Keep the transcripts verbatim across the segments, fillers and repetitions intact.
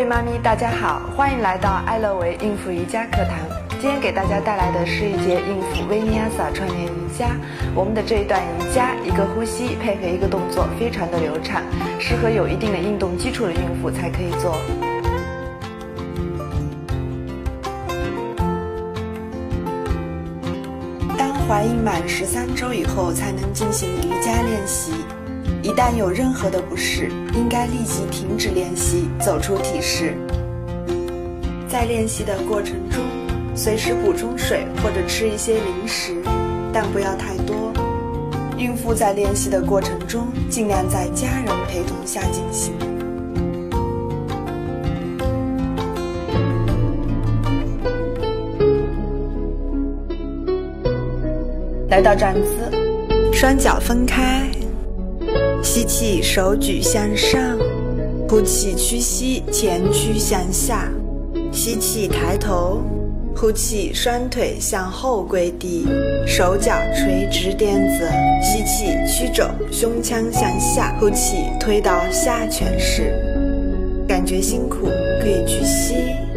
妈咪，大家好，欢迎来到爱乐维应付瑜伽课堂。今天给大家带来的是一节应付维尼亚萨串联瑜伽。我们的这一段瑜伽，一个呼吸配合一个动作，非常的流畅，适合有一定的运动基础的孕妇才可以做。当怀孕满十三周以后，才能进行瑜伽练习。一旦有任何的不适，应该立即停止练习，走出体式。在练习的过程中，随时补充水或者吃一些零食，但不要太多。孕妇在练习的过程中，尽量在家人陪同下进行。来到站姿，双脚分开。吸气，手举向上，呼气，屈膝，前屈向下。吸气，抬头，呼气，双腿向后跪地，手脚垂直垫子。吸气，曲肘，胸腔向下，呼气，推到下犬式。感觉辛苦，可以屈膝。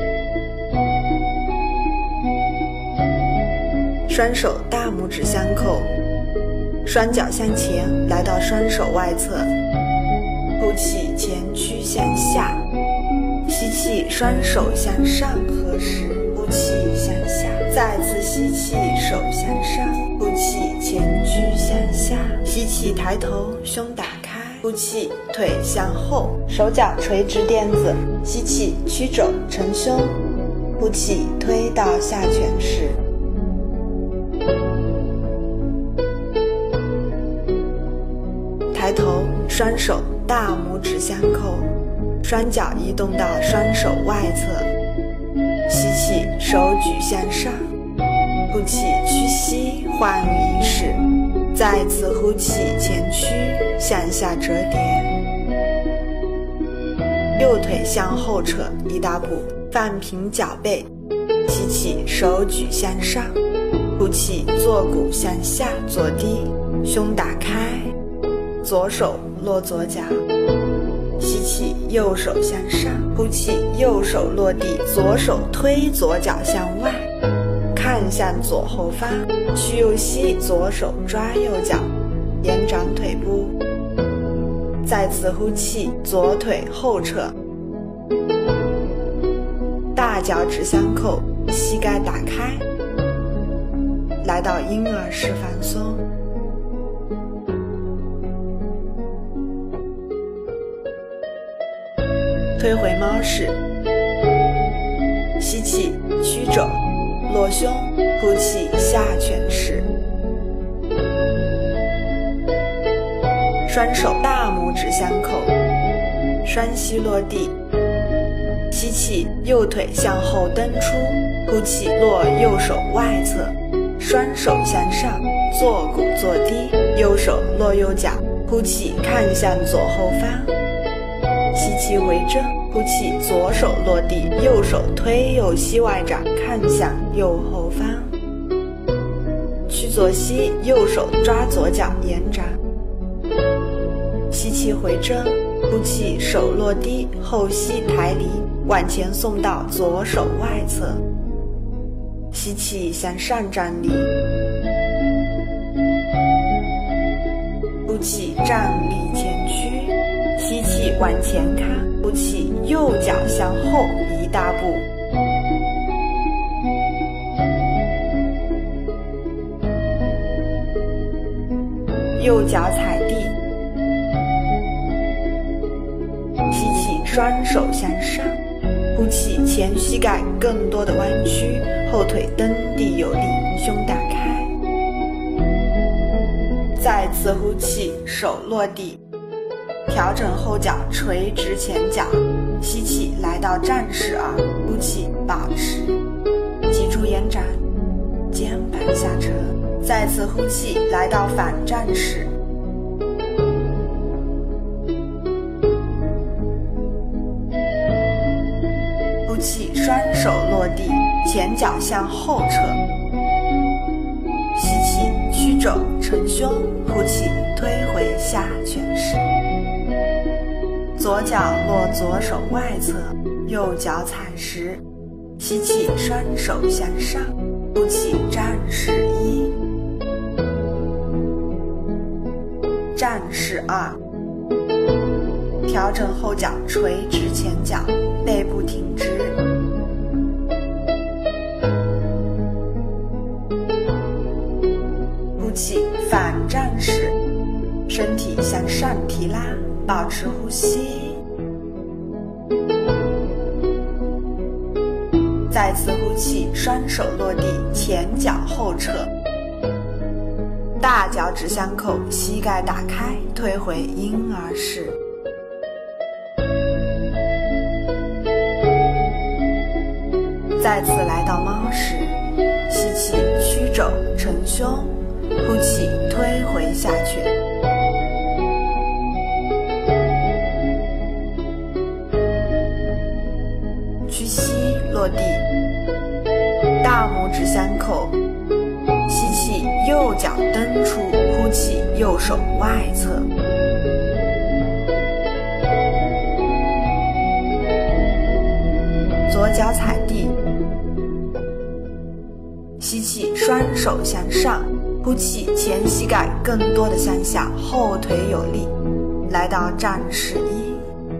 双手大拇指相扣。双脚向前，来到双手外侧，呼气，前屈向下，吸气，双手向上合十，呼气向下，再次吸气，手向上，呼气，前屈向下，吸气，抬头，胸打开，呼气，腿向后，手脚垂直垫子，吸气，曲肘成胸，呼气，推到下犬式。抬头，双手大拇指相扣，双脚移动到双手外侧。吸气，手举向上，呼气，屈膝，换一式。再次呼气，前屈，向下折叠。右腿向后扯一大步，放平脚背。吸气，手举向上，呼气，坐骨向下坐低，胸打开。左手落左脚，吸气，右手向上，呼气，右手落地，左手推左脚向外，看向左后方，屈右膝，左手抓右脚，延长腿部。再次呼气，左腿后撤，大脚趾相扣，膝盖打开，来到婴儿式放松。推回猫式，吸气，曲肘，落胸，呼气，下犬式。双手大拇指相扣，双膝落地。吸气，右腿向后蹬出，呼气，落右手外侧，双手向上，坐骨坐低，右手落右脚，呼气，看向左后方。吸气回正，呼气，左手落地，右手推右膝外掌，看向右后方。屈左膝，右手抓左脚延展。吸气回正，呼气，手落低，后膝抬离，往前送到左手外侧。吸气向上站立，呼气站立前屈。吸气往前看，呼气，右脚向后一大步。右脚踩地。吸气，双手向上，呼气，前膝盖更多的弯曲，后腿蹬地有力，胸打开。再次呼气，手落地。调整后脚垂直前脚，吸气来到战士二，呼气保持，脊柱延展，肩膀下沉。再次呼气来到反战士，呼气双手落地，前脚向后撤。吸气，曲肘成胸，呼气推回下犬式。左脚落左手外侧， 右脚踩实，吸气，双手向上，呼气，战士一，战士二。调整后脚垂直前脚，背部挺直。呼气，反战士，身体向上提拉，保持呼吸。再次呼气，双手落地，前脚后撤，大脚趾相扣，膝盖打开，退回婴儿式。再次来到猫式，吸气，曲肘承胸，呼气，推回下犬。屈膝落地，大拇指相扣，吸气，右脚蹬出，呼气，右手外侧。左脚踩地，吸气，双手向上，呼气，前膝盖更多的向下，后腿有力，来到战士一。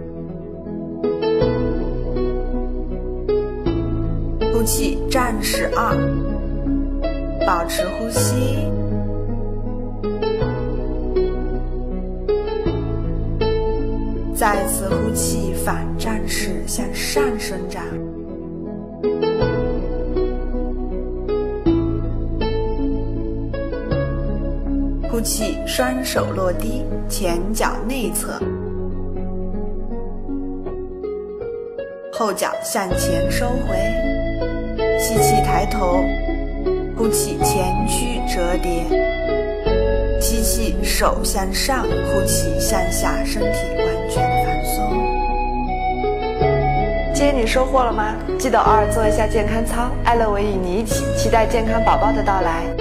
呼气，战士二，保持呼吸。再次呼气，反战士向上伸展。呼气，双手落地，前脚内侧，后脚向前收回。吸气，抬头，呼气，前屈折叠。吸气，手向上，呼气，向下，身体完全放松。今天你收获了吗？记得偶尔做一下健康操，爱乐维与你一起期待健康宝宝的到来。